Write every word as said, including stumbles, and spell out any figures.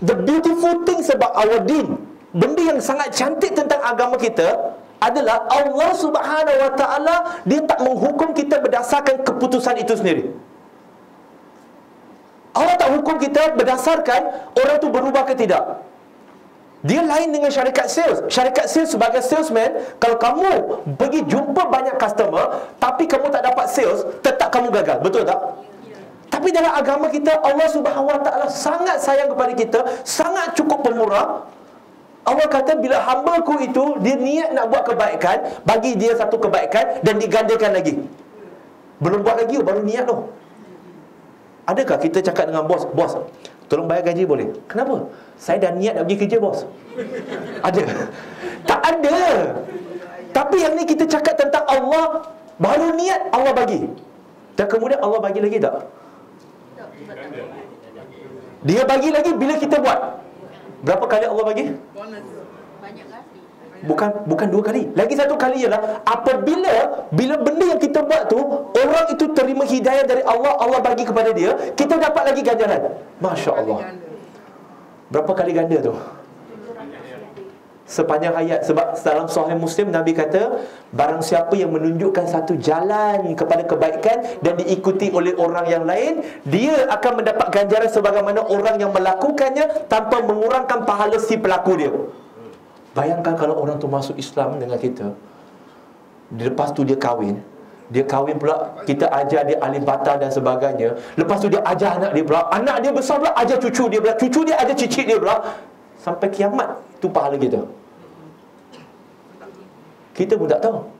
the beautiful thing about our deen, benda yang sangat cantik tentang agama kita adalah Allah Subhanahu Wa Taala, dia tak menghukum kita berdasarkan keputusan itu sendiri. Allah tak hukum kita berdasarkan orang tu berubah ke tidak. Dia lain dengan syarikat sales. Syarikat sales sebagai salesman, kalau kamu pergi jumpa banyak customer tapi kamu tak dapat sales, tetap kamu gagal. Betul tak? Tapi dalam agama kita, Allah Subhanahu Wa Taala sangat sayang kepada kita, sangat cukup pemurah. Allah kata bila hamba-Ku itu dia niat nak buat kebaikan, bagi dia satu kebaikan dan digandakan lagi. Belum buat lagi baru niat tu. Adakah kita cakap dengan bos, bos, tolong bayar gaji boleh? Kenapa? Saya dah niat nak pergi kerja, bos. Ada? Tak ada. Tapi yang ni kita cakap tentang Allah, baru niat Allah bagi. Dan kemudian Allah bagi lagi tak? Dia bagi lagi bila kita buat. Berapa kali Allah bagi? Bukan bukan dua kali. Lagi satu kali ialah apabila bila benda yang kita buat tu orang itu terima hidayah dari Allah, Allah bagi kepada dia, kita dapat lagi ganjaran. Masya Allah. Berapa kali ganda tu? Sepanjang hayat. Sebab dalam Sahih Muslim Nabi kata, barang siapa yang menunjukkan satu jalan kepada kebaikan dan diikuti oleh orang yang lain, dia akan mendapat ganjaran sebagaimana orang yang melakukannya tanpa mengurangkan pahala si pelaku dia. Bayangkan kalau orang tu masuk Islam dengan kita, lepas tu dia kahwin, dia kahwin pula, kita ajar dia alif bata dan sebagainya. Lepas tu dia ajar anak dia pula, anak dia besar pula ajar cucu dia pula, cucu dia ajar cicit dia pula. Sampai kiamat tu pahala kita. Kita pun tak tahu.